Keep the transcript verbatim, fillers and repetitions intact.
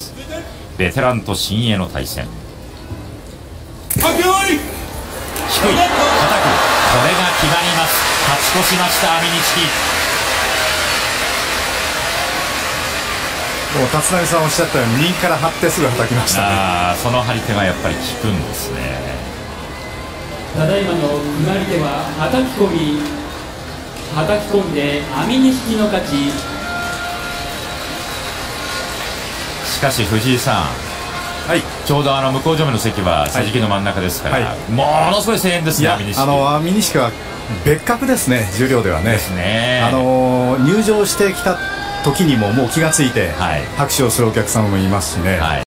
ベテランと新鋭の対戦。低い、叩く、これが決まります。勝ち越しました阿炎錦。 もう立浪さんおっしゃったように右から張ってすぐ叩きましたね。 あその張り手がやっぱり効くんですね。 ただいまの決まり手ははたき込み、はたき込んで阿炎錦の勝ち。 しかし藤井さん、はい、ちょうどあの向正面の席は桟敷の真ん中ですから、はいはい、ものすごい声援ですね。阿炎錦、 あの阿炎錦は別格ですね、十両ではね。 ですね。 あの入場してきた時にももう気がついて拍手をするお客様もいますしね。はい。